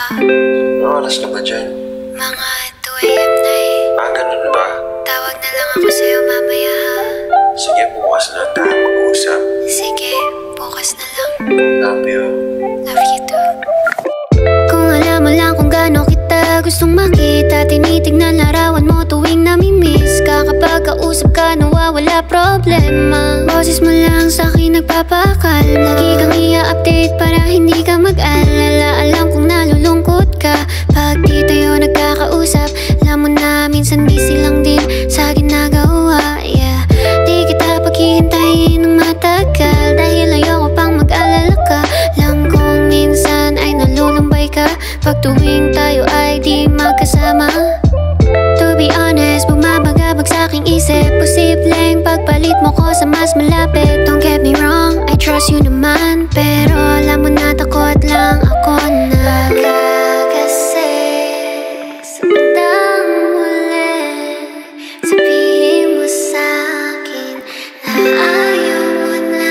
Anong oras na ba dyan? Mga 2 AM na eh. Ganun ba? Tawag na lang ako sa'yo mamaya ha. Sige, bukas na lang tayo mag-uusap. Sige, bukas na lang. Love you. Love you too. Kung alam mo lang kung gaano kita gustong makita, tinitignan larawan mo tuwing namimiss ka. Kapag kausap ka nawawala problema, boses mo lang sa'kin nagpapakalma. Lagi kang i-update para hindi ka mag-alala. Alam kong nalulungkot ka pag di tayo nagkakausap. Alam mo na minsan busy lang din sa ginagawa, yeah. Di kita paghihintayin ng matagal dahil ayoko pang mag-alala ka. Alam kong minsan ay nalulumbay ka pag tuwing tayo ay di magkasama. To be honest, bumabagabag sa'king isip. Posibleng pagpalit mo ko sa mas malapit. Don't get me wrong, I trust you naman, pero alam mo na takot lang ako na baka kasi sa bandang huli sabihin mo sa'kin na ayaw mo na.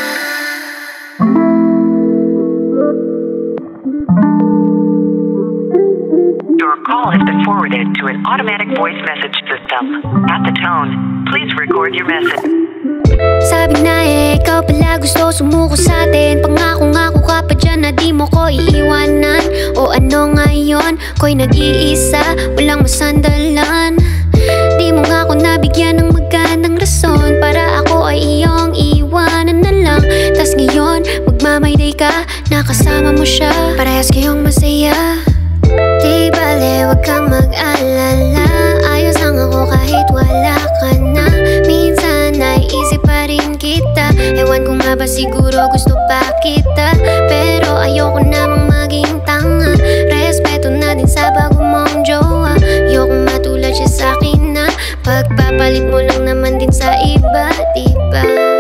Your call has been forwarded to an automatic voice message system. At the tone, please record your message. Sabi na ikaw pala gusto sumuko sa'tin. Pangako ka pa dyan na di mo ko iiwanan. O ano ngayon, ko'y nag-iisa, walang masandalan. Di mo nga ako nabigyan ng magandang rason para ako ay iyong iwanan na lang. Tas ngayon, magmamayday ka, nakasama mo siya, parehas kayong masaya. Di bale, wag kang mag-alala, ayos lang ako kahit wala ka na. Minsan naiisip pa rin kita, ewan ko nga ba siguro gusto pa kita, pero ayoko namang maging tanga. Respeto na din sa bago mong jowa, ayokong matulad siya sa'kin na pagpapalit mo lang naman din sa iba, diba?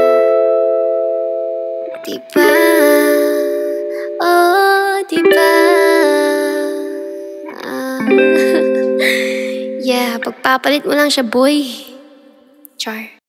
Diba? Oh, diba? Yeah, pagpapalit mo lang siya, boy. Char.